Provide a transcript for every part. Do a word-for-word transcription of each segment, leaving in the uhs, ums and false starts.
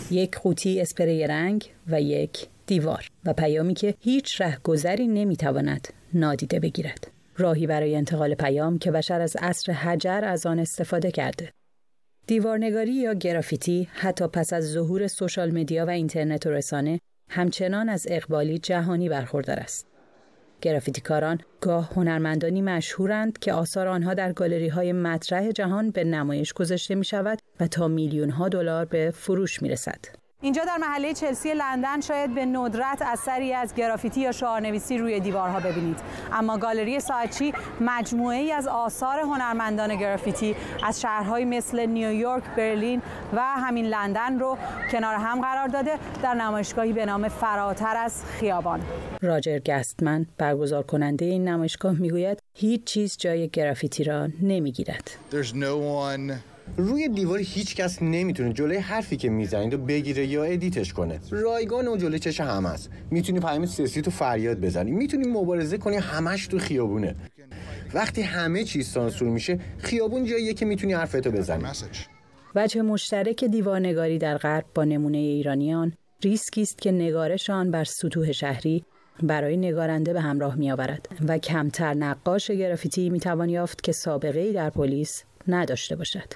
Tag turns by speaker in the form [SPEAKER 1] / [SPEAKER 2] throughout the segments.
[SPEAKER 1] یک قوطی اسپری رنگ و یک دیوار و پیامی که هیچ رهگذری نمیتواند نادیده بگیرد. راهی برای انتقال پیام که بشر از عصر حجر از آن استفاده کرده. دیوارنگاری یا گرافیتی حتی پس از ظهور سوشال مدیا و اینترنت و رسانه همچنان از اقبالی جهانی برخوردار است. گرافیتیکاران گاه هنرمندانی مشهورند که آثار آنها در گالری‌های مطرح جهان به نمایش گذاشته می‌شود و تا میلیون‌ها دلار به فروش می‌رسد. اینجا در محله چلسی لندن شاید به ندرت اثری از گرافیتی یا شعارنویسی روی دیوارها ببینید، اما گالری ساعتچی مجموعه‌ای از آثار هنرمندان گرافیتی از شهرهای مثل نیویورک، برلین و همین لندن رو کنار هم قرار داده در نمایشگاهی به نام فراتر از خیابان. راجر گستمن برگزار کننده این نمایشگاه میگوید هیچ چیز جای گرافیتی را نمیگیرد.
[SPEAKER 2] روی دیوار هیچ کس نمیتونه جلوی حرفی که میزنید رو بگیره یا ادیتش کنه. رایگان و جلوی چش همه است. میتونی پیام سیاسی تو فریاد بزنی، میتونی مبارزه کنی، همش تو خیابونه. وقتی همه چیز سانسور میشه، خیابون جاییه که میتونی حرفتو بزنی.
[SPEAKER 1] وجه مشترک دیوارنگاری در غرب با نمونه ایرانیان ریسکی است که نگارش آن بر سطوح شهری برای نگارنده به همراه میآورد و کمتر نقاش گرافیتی میتوان یافت که سابقه‌ای در پلیس نداشته باشد.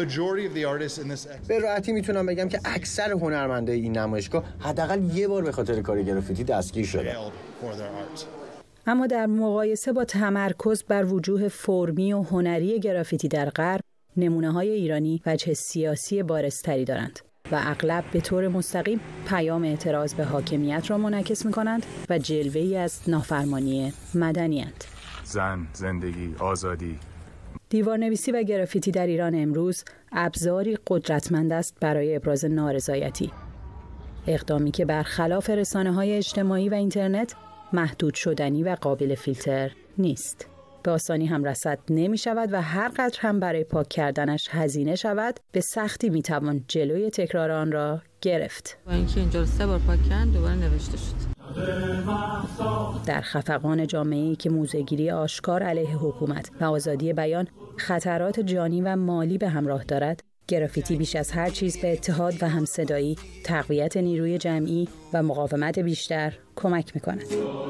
[SPEAKER 2] به راحتی میتونم بگم که اکثر هنرمندای این نمایشگاه حداقل یه بار به خاطر کار گرافیتی دستگیر شده.
[SPEAKER 1] اما در مقایسه با تمرکز بر وجوه فرمی و هنری گرافیتی در غرب، نمونه‌های ایرانی وجه سیاسی بارزتری دارند و اغلب به طور مستقیم پیام اعتراض به حاکمیت را منعکس می‌کنند و جلوه‌ای از نافرمانی مدنی‌اند.
[SPEAKER 3] زن، زندگی، آزادی.
[SPEAKER 1] دیوارنویسی و گرافیتی در ایران امروز ابزاری قدرتمند است برای ابراز نارضایتی. اقدامی که برخلاف رسانه‌های اجتماعی و اینترنت محدود شدنی و قابل فیلتر نیست. به آسانی هم رصد نمی شود و هر قدر هم برای پاک کردنش هزینه شود، به سختی می توان جلوی تکرار آن را گرفت.
[SPEAKER 4] با اینکه اینجا سه بار پاک کردن دوباره نوشته شد.
[SPEAKER 1] در خفقان جامعه‌ای که موضع‌گیری آشکار علیه حکومت و آزادی بیان خطرات جانی و مالی به همراه دارد، گرافیتی بیش از هر چیز به اتحاد و همصدایی، تقویت نیروی جمعی و مقاومت بیشتر کمک می‌کند.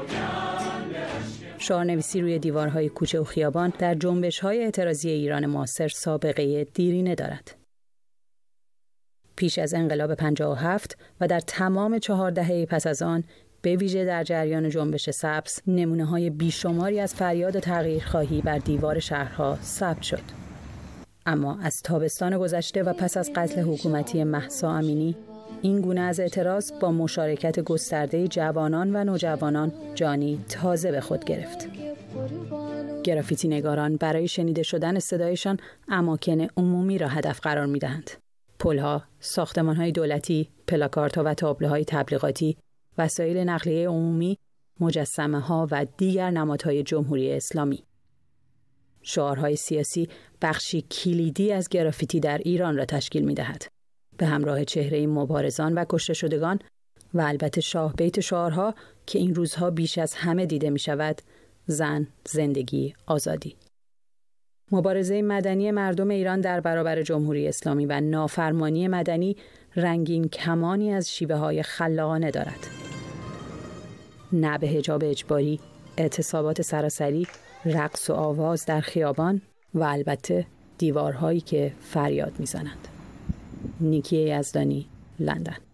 [SPEAKER 1] شعارنویسی روی دیوارهای کوچه و خیابان در جنبش‌های اعتراضی ایران معاصر سابقه دیرینه دارد. پیش از انقلاب پنجاه و هفت و در تمام چهار دهه پس از آن، به ویژه در جریان جنبش سبز، نمونه‌های بیشماری از فریاد تغییرخواهی بر دیوار شهرها ثبت شد. اما از تابستان گذشته و پس از قتل حکومتی مهسا امینی، این گونه از اعتراض با مشارکت گسترده جوانان و نوجوانان جانی تازه به خود گرفت. گرافیتی نگاران برای شنیده شدن صدایشان اماکن عمومی را هدف قرار می‌دهند. پل‌ها، ساختمان‌های دولتی، پلاکاردها و تابلوهای تبلیغاتی، وسایل نقلیه عمومی، مجسمه‌ها و دیگر نمادهای جمهوری اسلامی. شعارهای سیاسی بخشی کلیدی از گرافیتی در ایران را تشکیل می‌دهد. به همراه چهره مبارزان و کشته شدگان و البته شاه بیت شعارها که این روزها بیش از همه دیده می‌شود: زن، زندگی، آزادی. مبارزه مدنی مردم ایران در برابر جمهوری اسلامی و نافرمانی مدنی رنگین کمانی از شیوه‌های خلاقانه دارد. نه به حجاب اجباری، اعتصابات سراسری، رقص و آواز در خیابان و البته دیوارهایی که فریاد می‌زنند. نیکی یزدانی، لندن.